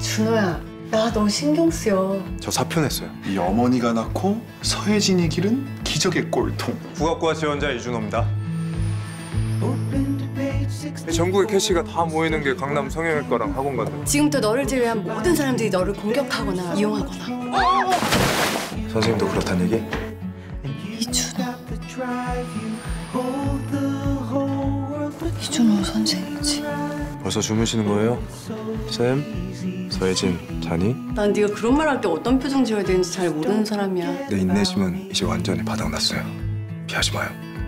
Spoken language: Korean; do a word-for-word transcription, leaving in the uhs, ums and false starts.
준호야, 나 너 신경 쓰여. 저 사표 냈어요. 이 어머니가 낳고 서혜진이 기른 기적의 꼴통. 국악과 지원자 이준호입니다. 전국의 캐시가 다 모이는 게 강남 성형외과랑 학원가들. 지금부터 너를 제외한 모든 사람들이 너를 공격하거나 이용하거나. 선생님도 그렇단 얘기? 이준호. 이준호 선생이지. 벌써 주무시는 거예요? 쌤, 서혜진, 자니? 난 네가 그런 말 할 때 어떤 표정 지어야 되는지 잘 모르는 사람이야. 내 인내심은 이제 완전히 바닥났어요. 피하지 마요.